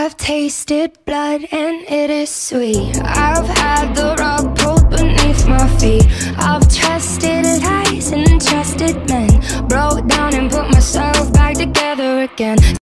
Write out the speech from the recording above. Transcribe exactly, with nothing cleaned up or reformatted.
I've tasted blood and it is sweet. I've had the rug pulled beneath my feet. I've trusted lies and trusted men, broke down and put myself back together again.